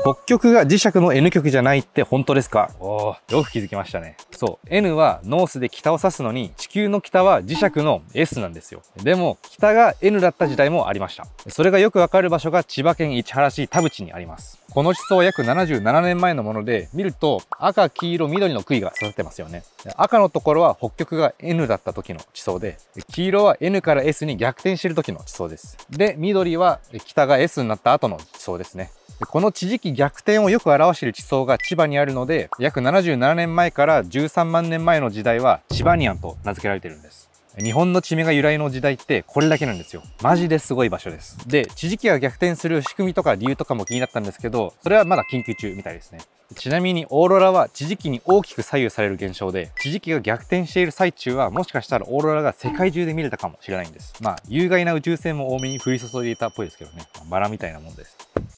北極が磁石の N 極じゃないって本当ですか？おー、よく気づきましたね。そう、N はノースで北を指すのに、地球の北は磁石の S なんですよ。でも、北が N だった時代もありました。それがよくわかる場所が千葉県市原市田淵にあります。この地層は約77年前のもので、見ると赤、黄色、緑の杭が刺さってますよね。赤のところは北極が N だった時の地層で、黄色は N から S に逆転している時の地層です。で、緑は北が S になった後の地層ですね。この地磁気逆転をよく表している地層が千葉にあるので、約77年前から13万年前の時代はチバニアンと名付けられているんです。日本の地名が由来の時代ってこれだけなんですよ。マジですごい場所です。で、地磁気が逆転する仕組みとか理由とかも気になったんですけど、それはまだ研究中みたいですね。ちなみにオーロラは地磁気に大きく左右される現象で、地磁気が逆転している最中はもしかしたらオーロラが世界中で見れたかもしれないんです。まあ、有害な宇宙線も多めに降り注いでいたっぽいですけどね。バラみたいなもんです。